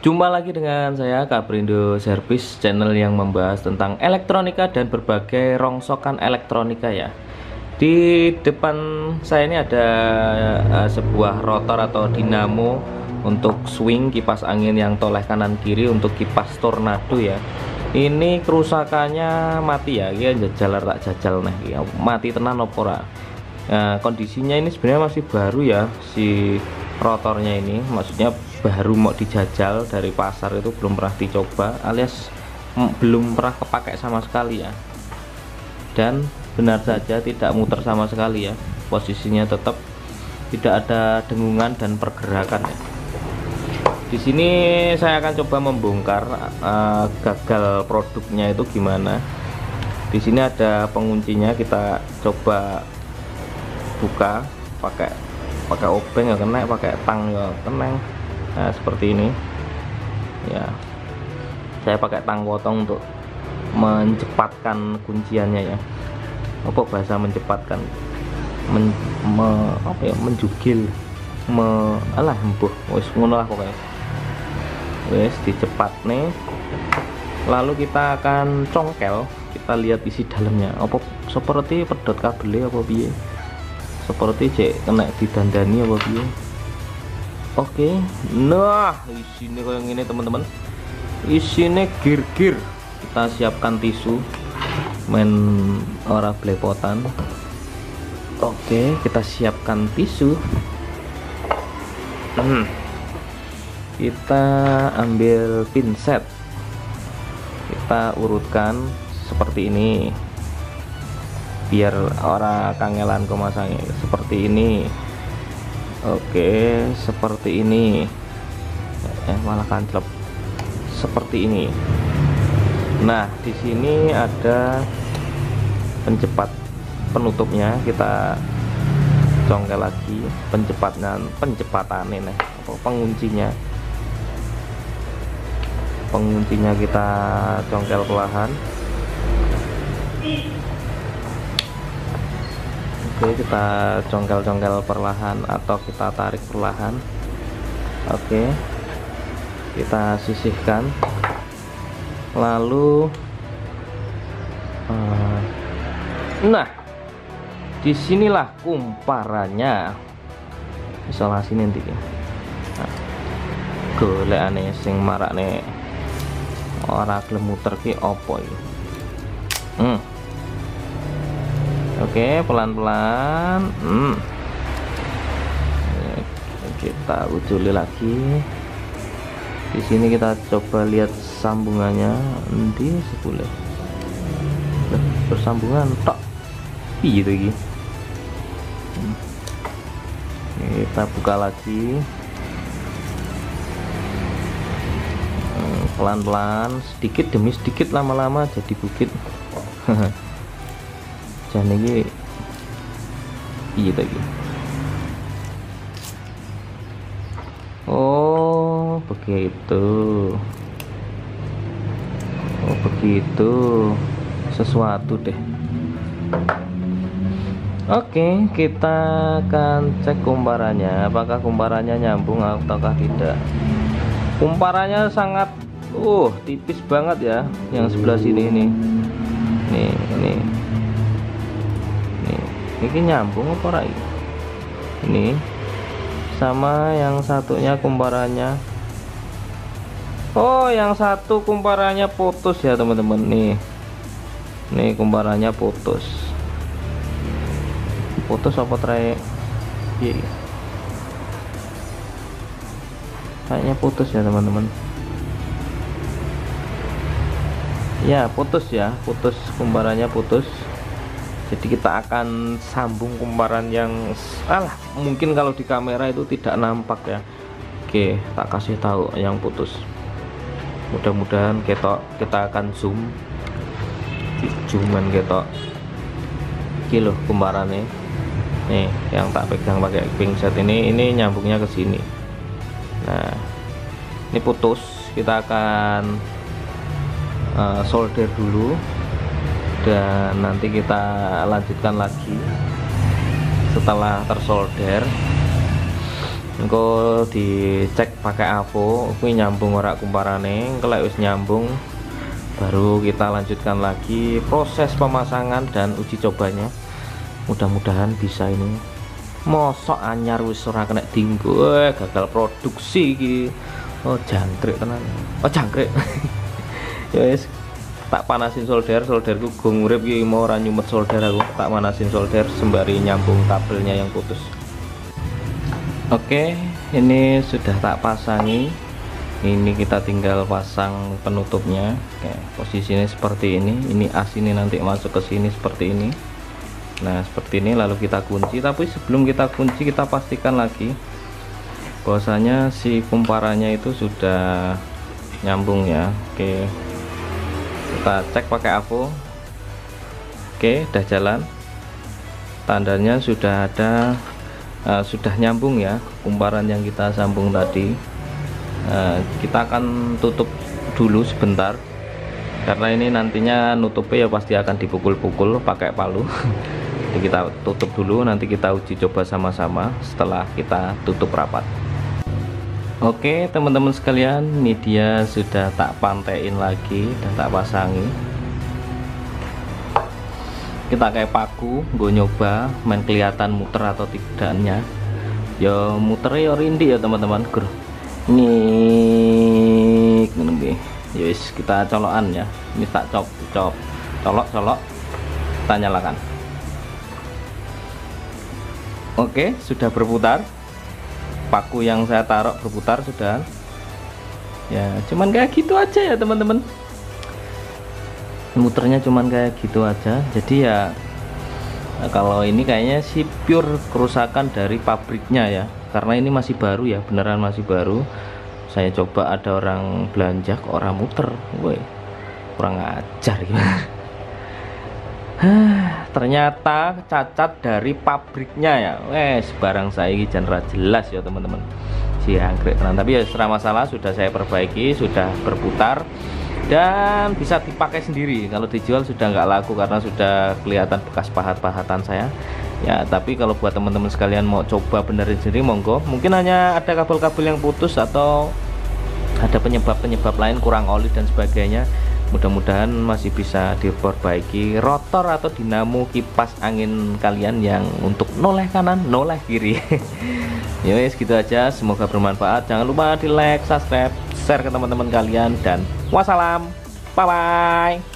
Jumpa lagi dengan saya Kaprindo Service, channel yang membahas tentang elektronika dan berbagai rongsokan elektronika ya. Di depan saya ini ada sebuah rotor atau dinamo untuk swing kipas angin yang toleh kanan kiri untuk kipas tornado ya. Ini kerusakannya mati ya, ya jajal tak jajal nih, mati tenan opora. Nah, kondisinya ini sebenarnya masih baru ya, si rotornya ini maksudnya baru mau dijajal dari pasar, itu belum pernah dicoba alias belum pernah kepakai sama sekali ya. Dan benar saja tidak muter sama sekali ya, posisinya tetap tidak ada dengungan dan pergerakan ya. Di sini saya akan coba membongkar gagal produknya itu gimana. Di sini ada penguncinya, kita coba buka pakai obeng ya kena, pakai tang ya kena. Nah seperti ini ya, saya pakai tang potong untuk mencepatkan kunciannya ya. Apa bahasa mencepatkan, menjugil, alah embuh wis ngono lah pokoknya. Wis dicepat nih, lalu kita akan congkel, kita lihat isi dalamnya apa seperti pedot kabelnya apa piye, seperti cek kena didandani apa piye. Oke, nah isinya kayak gini teman-teman, isinya gir-gir. Kita siapkan tisu, main ora belepotan. Oke, kita siapkan tisu. Kita ambil pinset, kita urutkan seperti ini biar orang kangelan kemasangnya seperti ini. Oke, seperti ini. Malah kanclep seperti ini. Nah, di sini ada pencepat penutupnya, kita congkel lagi pencepatan ini, penguncinya kita congkel perlahan. Oke, kita congkel perlahan atau kita tarik perlahan. Oke, kita sisihkan, lalu nah disinilah kumparannya, isolasi nanti ya. Nah, golek aneh sing marakne ora gelem muter ki opo iki. Oke, pelan-pelan. Kita uculi lagi. Di sini kita coba lihat sambungannya, nanti sepuluh bersambungan tok. Piye gitu iki. Kita buka lagi. Pelan-pelan, sedikit demi sedikit, lama-lama jadi bukit. Jangan ini iya lagi. Oh begitu, sesuatu deh. Oke, kita akan cek kumparannya, apakah kumparannya nyambung ataukah tidak. Kumparannya sangat tipis banget ya, yang sebelah sini ini. Ini nyambung apa ora ini sama yang satunya kumparannya. Oh, yang satu kumparannya putus ya teman-teman. Nih kumparannya putus apa trek? Iya, kayaknya putus ya teman-teman. Ya putus ya, kumparannya putus. Jadi kita akan sambung kumparan yang mungkin kalau di kamera itu tidak nampak ya. Oke, tak kasih tahu yang putus. Mudah-mudahan kita akan zooman ketok iki loh kumparannya. Nih yang tak pegang pakai pinset ini nyambungnya ke sini. Nah, ini putus, kita akan solder dulu dan nanti kita lanjutkan lagi setelah tersolder. engko dicek pakai AVO kuwi nyambung ora kumparane. Kalau wis nyambung baru kita lanjutkan lagi proses pemasangan dan uji cobanya. Mudah-mudahan bisa ini. Mosok anyar wis ora kena dinggo, gagal produksi iki. Oh jangkrik tenan. Oh jangkrik. Ya wis tak panasin solderku gong urip iki mau ora nyumet solder aku. Tak panasin solder sembari nyambung kabelnya yang putus. Oke, ini sudah tak pasangi. Ini kita tinggal pasang penutupnya. Oke, posisinya seperti ini. Ini as ini nanti masuk ke sini seperti ini. Nah seperti ini, lalu kita kunci. Tapi sebelum kita kunci, kita pastikan lagi bahwasanya si kumparannya itu sudah nyambung ya. Oke, kita cek pakai AVO. Oke, udah jalan, tandanya sudah ada, sudah nyambung ya kumparan yang kita sambung tadi. Kita akan tutup dulu sebentar karena ini nantinya nutupnya ya pasti akan dipukul-pukul pakai palu. Jadi kita tutup dulu, nanti kita uji coba sama-sama setelah kita tutup rapat. Oke teman-teman sekalian, ini dia sudah tak pantein lagi dan tak pasangi. Kita kayak paku gue nyoba main kelihatan muter atau tidaknya. Ya muter ya rindi ya teman-teman. Nih yes, kita colokan ya. Ini tak colok kita nyalakan. Oke, sudah berputar. Paku yang saya taruh berputar sudah. Ya, cuman kayak gitu aja ya teman-teman. Muternya cuman kayak gitu aja. Jadi ya kalau ini kayaknya sih pure kerusakan dari pabriknya ya. Karena ini masih baru ya, beneran masih baru. Saya coba ada orang belanja kok orang muter. Woi, kurang ajar gimana. Ternyata cacat dari pabriknya ya. Barang saya ini jangan jelas ya teman-teman. Si anggrek tenan. Tapi ya serah masalah, sudah saya perbaiki, sudah berputar dan bisa dipakai sendiri. Kalau dijual sudah nggak laku karena sudah kelihatan bekas pahat-pahatan saya. Ya, tapi kalau buat teman-teman sekalian mau coba benerin sendiri monggo. Mungkin hanya ada kabel-kabel yang putus atau ada penyebab-penyebab lain, kurang oli dan sebagainya. Mudah-mudahan masih bisa diperbaiki rotor atau dinamo kipas angin kalian yang untuk noleh kanan noleh kiri. Ya wes gitu aja, semoga bermanfaat. Jangan lupa di like, subscribe, share ke teman-teman kalian, dan wassalam, bye bye.